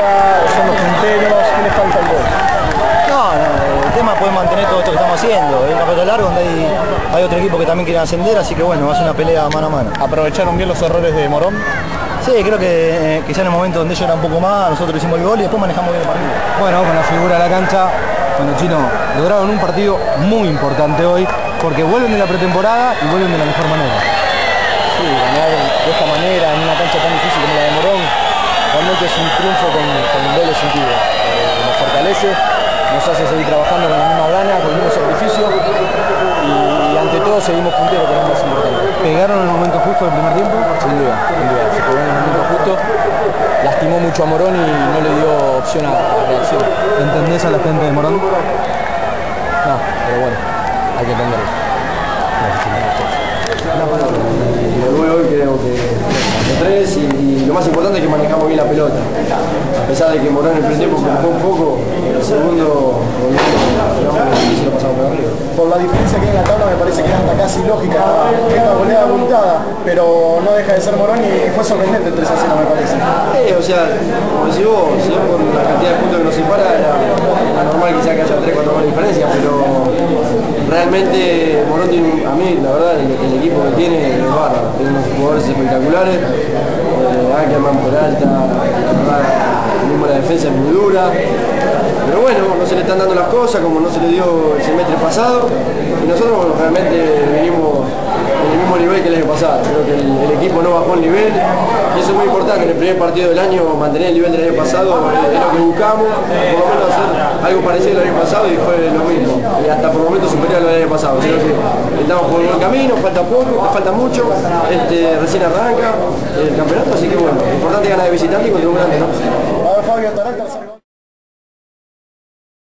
arriba, son los punteros, ¿qué les falta al gol? El tema es poder mantener todo esto que estamos haciendo. Es una pelota larga donde hay otro equipo que también quiere ascender, así que bueno, va a ser una pelea mano a mano. ¿Aprovecharon bien los errores de Morón? Sí, creo que ya en el momento donde ellos eran un poco más, nosotros hicimos el gol y después manejamos bien el partido. Bueno, con la figura de la cancha, con los chinos lograron un partido muy importante hoy, porque vuelven de la pretemporada y vuelven de la mejor manera. Sí, ganar de esta manera en una cancha tan difícil como la de Morón, realmente es un triunfo con doble sentido. Nos fortalece, nos hace seguir trabajando con la misma gana, con el mismo sacrificio y ante todo seguimos punteros, que es lo más importante. ¿Pegaron en el momento justo del primer tiempo? Sin duda, se pegó en el momento justo, lastimó mucho a Morón y no le dio opción a la reacción. ¿Entendés a la gente de Morón? No, pero bueno, hay que entenderlo. Hoy creo que tres y lo más importante es que manejamos bien la pelota. A pesar de que Morón en el primer tiempo empujó un poco, el segundo se lo pasamos por arriba. Por la diferencia que hay en la tabla me parece que es hasta casi lógica esta goleada abultada, pero no deja de ser Morón y fue sorprendente el 3-0 me parece. O sea, como decís vos, si por la cantidad de puntos que nos separa, era normal quizá que haya 3-4 goles de diferencia, pero realmente Morón tiene, a mí la verdad el equipo que tiene es bárbaro, tiene unos jugadores espectaculares, Ackerman por alta, la defensa es muy dura, pero bueno, no se le están dando las cosas como no se le dio el semestre pasado y nosotros realmente venimos en el mismo nivel que el año pasado. Creo que el equipo no bajó el nivel y eso es muy importante. En el primer partido del año mantener el nivel del año pasado es lo que buscamos, por lo menos hacer algo parecido al año pasado y fue lo mismo, y hasta por momentos superior al año pasado. Creo que estamos por el buen camino, falta poco, falta mucho, recién arranca el campeonato, así que bueno, lo importante es ganar de visitante y contra un grande, ¿no? A ver, Fabio,